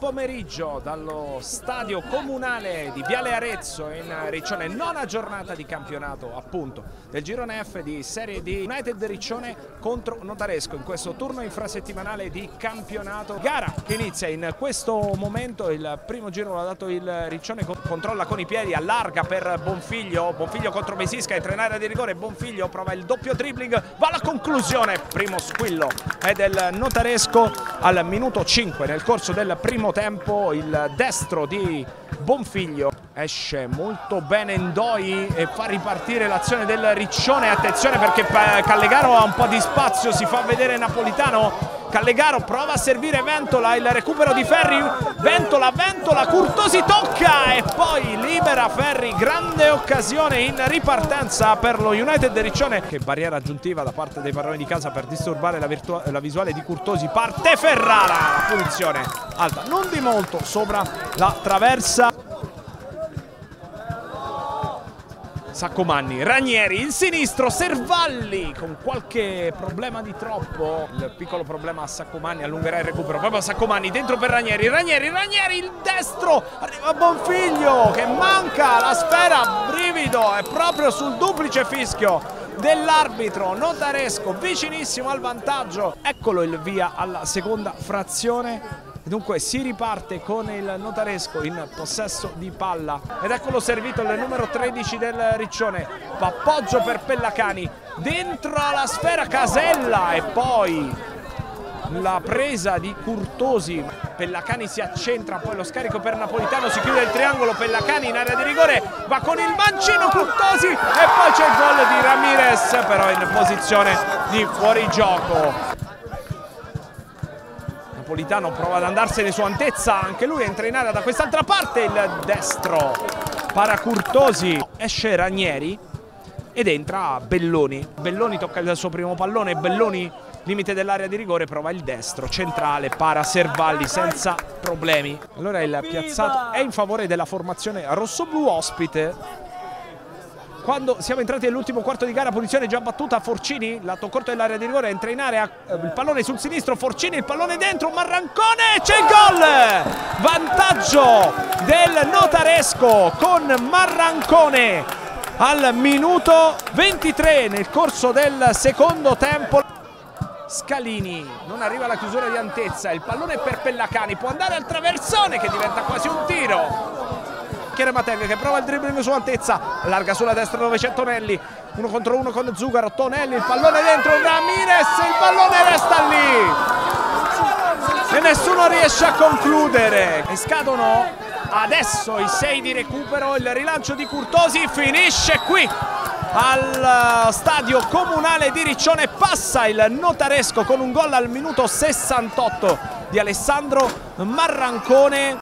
pomeriggio dallo stadio comunale di Viale Arezzo in Riccione, nona giornata di campionato appunto del girone F di Serie D. United Riccione contro Notaresco in questo turno infrasettimanale di campionato. Gara che inizia in questo momento, il primo giro l'ha dato il Riccione, controlla con i piedi, allarga per Bonfiglio, Bonfiglio contro Besisca, entra in area di rigore, Bonfiglio prova il doppio dribbling, va alla conclusione, primo squillo è del Notaresco al minuto 5 nel corso del primo tempo. Il destro di Bonfiglio esce molto bene Ndoi e fa ripartire l'azione del Riccione. Attenzione perché Callegaro ha un po' di spazio, si fa vedere Napolitano. Callegaro prova a servire Ventola, il recupero di Ferri, Ventola, Curtosi tocca e poi libera Ferri, grande occasione in ripartenza per lo United Riccione. Che barriera aggiuntiva da parte dei padroni di casa per disturbare la visuale di Curtosi, parte Ferrara, la punizione alta, non di molto, sopra la traversa. Saccomanni, Ranieri, il sinistro, Servalli con qualche problema di troppo, il piccolo problema a Saccomanni, allungherà il recupero, proprio Saccomanni dentro per Ranieri, il destro, arriva Bonfiglio che manca la sfera, brivido, è proprio sul duplice fischio dell'arbitro. Notaresco vicinissimo al vantaggio, eccolo il via alla seconda frazione. Dunque si riparte con il Notaresco in possesso di palla ed eccolo servito il numero 13 del Riccione, appoggio per Pellacani, dentro la sfera Casella e poi la presa di Curtosi, Pellacani si accentra, poi lo scarico per Napolitano, si chiude il triangolo, Pellacani in area di rigore, va con il mancino Curtosi e poi c'è il gol di Ramirez però in posizione di fuorigioco. Napolitano prova ad andarsene su Antezza, anche lui entra in area da quest'altra parte, il destro para Curtosi, esce Ranieri ed entra Belloni. Belloni tocca il suo primo pallone, Belloni limite dell'area di rigore, prova il destro centrale, para Servalli senza problemi. Allora il piazzato è in favore della formazione rossoblu ospite. Quando siamo entrati nell'ultimo quarto di gara, posizione già battuta, Forcini, lato corto dell'area di rigore, entra in area, il pallone sul sinistro, Forcini, il pallone dentro, Marrancone, c'è il gol! Vantaggio del Notaresco con Marrancone al minuto 23 nel corso del secondo tempo. Scalini, non arriva alla chiusura di Antezza, il pallone per Pellacani, può andare al traversone che diventa quasi un tiro. Chiaramatelle che prova il dribbling su Antezza, allarga sulla destra dove c'è Tonelli, 1 contro 1 con Zugaro, Tonelli, il pallone dentro, Ramirez, il pallone resta lì e nessuno riesce a concludere e scadono adesso i 6 di recupero. Il rilancio di Curtosi finisce qui al stadio comunale di Riccione, passa il Notaresco con un gol al minuto 68 di Alessandro Marrancone.